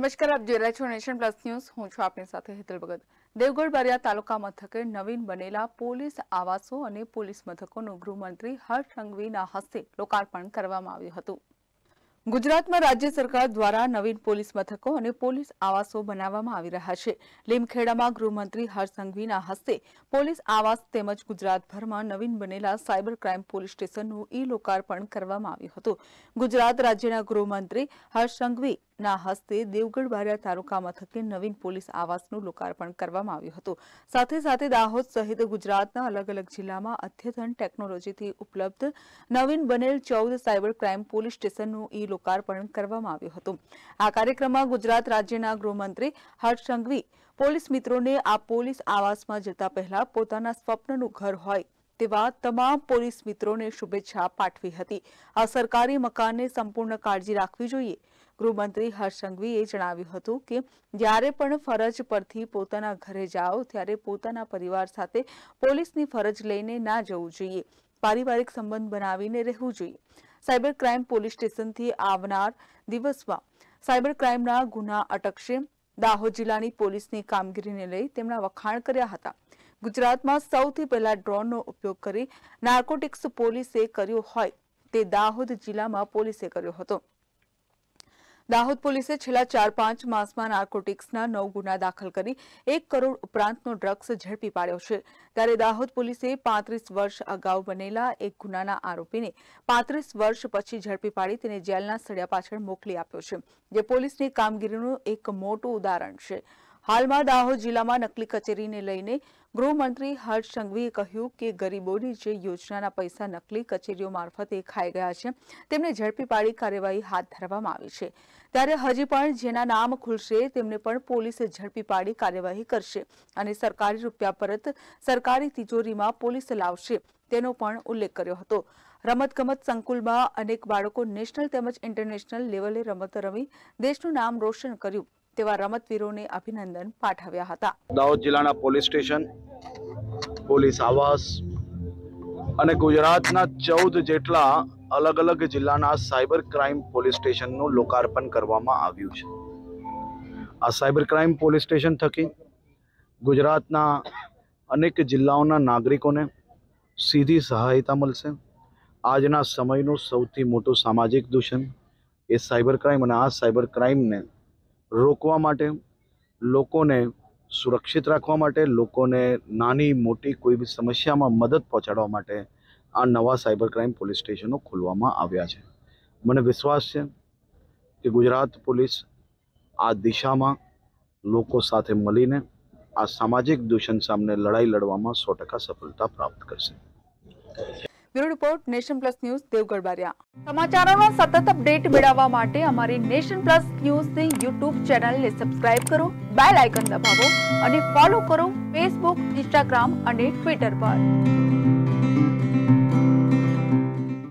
નમસ્કાર, આપ જોઈ રહ્યા છો નેશન પ્લસ ન્યૂઝ। હું છું આપની સાથે હેતલ ભગત। દેવગઢ બારિયા તાલુકા મથકે નવીન બનેલા પોલીસ આવાસો અને પોલીસ મથકોનું ગૃહમંત્રી હર્ષ સંઘવીના હસ્તે લોકાર્પણ કરવામાં આવ્યું હતું। ગુજરાતમાં રાજ્ય સરકાર દ્વારા નવીન પોલીસ મથકો અને પોલીસ આવાસો બનાવવામાં આવી રહ્યા છે। લીમખેડામાં ગૃહમંત્રી હર્ષ સંઘવીના હસ્તે પોલીસ આવાસ તેમજ ગુજરાતભરમાં નવીન બનેલા સાયબર ક્રાઇમ પોલીસ સ્ટેશનનું લોકાર્પણ કરવામાં આવ્યું હતું। ગુજરાત રાજ્યના ગૃહમંત્રી હર્ષ સંઘવીના હસ્તે દેવગઢ બારિયા તાલુકા મથકે નવીન પોલીસ આવાસનું લોકાર્પણ કરવામાં આવ્યું હતું। સાથે સાથે દાહોદ સહિત ગુજરાતના અલગ અલગ જિલ્લામાં અદ્યતન ટેકનોલોજીથી ઉપલબ્ધ નવીન બનેલ 14 સાયબર ક્રાઇમ પોલીસ સ્ટેશનનું લોકાર્પણ કરવામાં આવ્યું હતું। આ કાર્યક્રમમાં ગુજરાત રાજ્યના ગૃહમંત્રી હર્ષ સંઘવી પોલીસ મિત્રોને આ પોલીસ આવાસમાં જતા પહેલા પોતાના સ્વપ્નનું ઘર હોય તેવા તમામ પોલીસ મિત્રોને શુભેચ્છા પાઠવી હતી। આ સરકારી મકાનને સંપૂર્ણ કાળજી રાખવી જોઈએ। ગૃહમંત્રી હર્ષ સંઘવીએ જણાવ્યું હતું કે જ્યારે પણ ફરજ પરથી પોતાના ઘરે જાઓ ત્યારે પોતાના પરિવાર સાથે પોલીસની ફરજ લઈને ના જવું જોઈએ। પારિવારિક સંબંધ બનાવીને રહેવું જોઈએ। સાયબર ક્રાઇમ પોલીસ સ્ટેશનથી આવનાર દિવસમાં સાયબર ક્રાઇમના ગુના અટકશે। દાહોદ જિલ્લાની પોલીસની કામગીરીને લઈ તેમના વખાણ કર્યા હતા। ગુજરાતમાં સૌથી પહેલા ડ્રોનનો ઉપયોગ કરી નાર્કોટિક્સ પોલીસે કર્યો હોય તે દાહોદ જિલ્લામાં પોલીસે કર્યો હતો। દાહોદ પોલીસે છેલ્લા 4-5 માસમાં નાર્કોટિક્સના 9 ગુના દાખલ કરી 1 કરોડ ઉપરાંતનો ડ્રગ્સ ઝડપી પાડ્યો છે। ત્યારે દાહોદ પોલીસે 35 વર્ષ અગાઉ બનેલા એક ગુનાના આરોપીને 35 વર્ષ પછી ઝડપી પાડી તેને જેલના સળિયા પાછળ મોકલી આપ્યો છે, જે પોલીસની કામગીરીનું એક મોટું ઉદાહરણ છે। હાલમાં દાહોદ જિલ્લામાં નકલી કચેરીને લઈને ગૃહમંત્રી હર્ષ સંઘવીએ કહ્યું કે ગરીબોની જે યોજનાના પૈસા નકલી કચેરીઓ મારફતે ખાઈ ગયા છે તેમને ઝડપી પાડી કાર્યવાહી હાથ ધરવામાં આવી છે। ત્યારે હજી પણ જેના નામ ખુલશે તેમને પણ પોલીસ ઝડપી પાડી કાર્યવાહી કરશે અને સરકારી રૂપિયા પરત સરકારી તિજોરીમાં પોલીસ લાવશે તેનો પણ ઉલ્લેખ કર્યો હતો। રમતગમત સંકુલમાં અનેક બાળકો નેશનલ તેમજ ઇન્ટરનેશનલ લેવલે રમત રમી દેશનું નામ રોશન કર્યું તેવા રમતવીરોને અભિનંદન પાઠવ્યા હતા। દાહોદ જિલ્લાના પોલીસ સ્ટેશન, પોલીસ આવાસ અને ગુજરાતના 14 જેટલા અલગ અલગ જિલ્લાના સાયબર ક્રાઇમ પોલીસ સ્ટેશનનું લોકાર્પણ કરવામાં આવ્યું છે। આ સાયબર ક્રાઇમ પોલીસ સ્ટેશન થકી ગુજરાતના અનેક જિલ્લાઓના નાગરિકોને સીધી સહાયતા મળશે। આજના સમયનું સૌથી મોટું સામાજિક દૂષણ એ સાયબર ક્રાઇમ, અને આ સાયબર ક્રાઇમને રોકવા માટે, લોકોને સુરક્ષિત રાખવા માટે, લોકોને નાની મોટી કોઈ બી સમસ્યામાં મદદ પહોંચાડવા માટે આ નવા સાયબર ક્રાઇમ પોલીસ સ્ટેશનો ખોલવામાં આવ્યા છે। મને વિશ્વાસ છે કે ગુજરાત પોલીસ આ દિશામાં લોકો સાથે મળીને આ સામાજિક દૂષણ સામે લડાઈ લડવામાં 100% સફળતા પ્રાપ્ત કરશે। Bureau report, Nation Plus News, Devgadh Baria. સમાચારોના સતત અપડેટ મેળવવા માટે અમારી નેશન પ્લસ ન્યૂઝની યુટ્યુબ ચેનલને સબસ્ક્રાઇબ કરો, બેલ આઇકન દબાવો અને ફોલો કરો ફેસબુક, ઇન્સ્ટાગ્રામ અને ટ્વિટર પર।